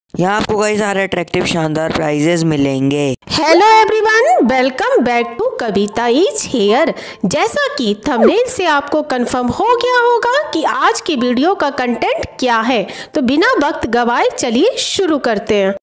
यहाँ आपको कई सारे अट्रैक्टिव शानदार प्राइजेस मिलेंगे। Hello everyone, welcome back to Kavita is here. जैसा कि थंबनेल से आपको कंफर्म हो गया होगा कि आज की वीडियो का कंटेंट क्या है, तो बिना वक्त गवाए चलिए शुरू करते हैं।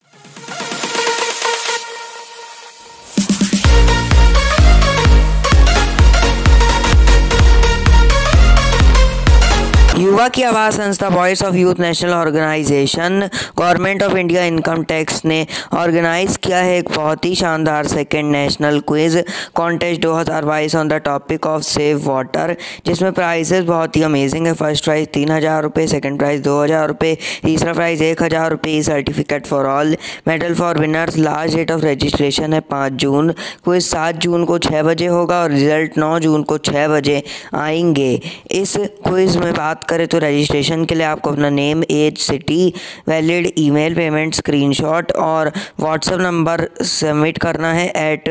युवा की आवाज़ संस्था, voice of youth national organisation, government of India income tax ने ऑर्गेनाइज किया है एक बहुत ही शानदार second national quiz contest 2022 on the topic of save water, जिसमें प्राइजेस बहुत ही अमेजिंग है। फर्स्ट प्राइज़ 3000 रुपये, सेकेंड प्राइज़ 2000 रुपये, तीसरा प्राइज़ 1000 रुपये, certificate for all, medal for winners. Last date of registration है 5 जून। क्विज 7 जून को 6 बजे होगा और रिजल्ट 9 जून को 6 बजे आएंगे। इस क्विज में बात करें तो रजिस्ट्रेशन के लिए आपको अपना name, age, city, valid email, payment screenshot और व्हाट्सएप नंबर सबमिट करना है at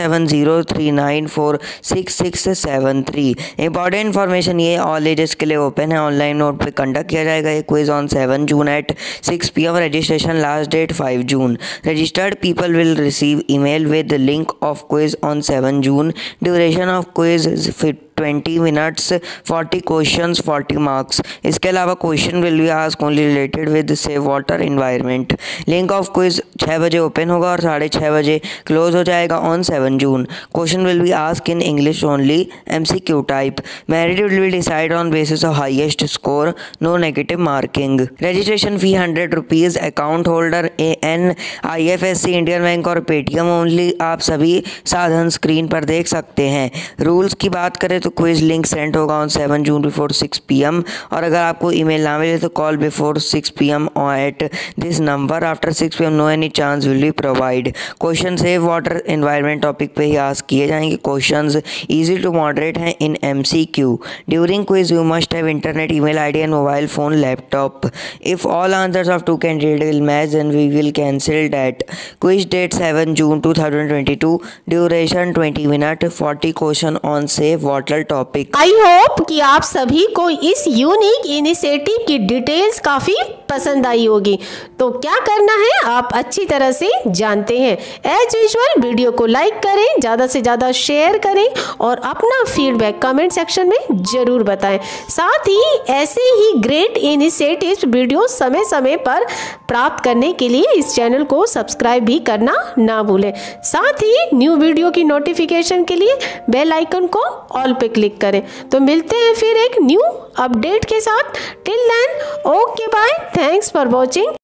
7703946673। इंपॉर्टेंट इन्फॉर्मेशन ये ऑल एजेस के लिए ओपन है। ऑनलाइन नोट पे कंडक्ट किया जाएगा ये quiz on 7 June at 6 PM। Registration last date 5 June. Registered people will receive email with link of quiz on 7 June. Duration of quiz 20 minutes, 40 questions, 40 marks. इसके अलावा question will be asked only related with save water environment. Link of quiz 6 बजे open होगा और 6:30 बजे close हो जाएगा on 7 June. Question will be asked in English only, MCQ type. Merit will be decide on basis of highest score, no negative marking. Registration fee 100 rupees. Account holder AN, IFSC, Indian bank और Paytm only. आप सभी साधन screen पर देख सकते हैं। Rules की बात करें तो क्विज लिंक सेंड होगा ऑन 7 जून बिफोर 6 PM, और अगर आपको ईमेल ना मिले तो call before 6 PM at this number. After 6 PM no any chance will be provide. Question save water environment topic पे ही आस्क किए जाएंगे। क्वेश्चंस इजी टू मॉडरेट हैं in MCQ। During quiz you must have internet, email ID and mobile phone, laptop. If all answers of 2 candidate will match then we will cancel that. Quiz date 7 June 2022। Duration 20 minute, 40 question on save water topic. I hope कि आप सभी को इस unique initiative की details काफी पसंद आई होगी। तो क्या करना है आप अच्छी तरह से जानते हैं। एज यूजुअल वीडियो को लाइक करें, ज़्यादा से ज़्यादा शेयर करें और अपना फीडबैक कमेंट सेक्शन में ज़रूर बताएं। साथ ही ऐसे ही ग्रेट इनिशिएटिव्स वीडियो समय समय पर प्राप्त करने के लिए इस चैनल को सब्सक्राइब भी करना ना भूलें। साथ ही न्यू वीडियो की नोटिफिकेशन के लिए बेल आइकन को ऑल पे क्लिक करें। तो मिलते हैं फिर एक न्यू अपडेट के साथ। Till then, okay bye, thanks for watching.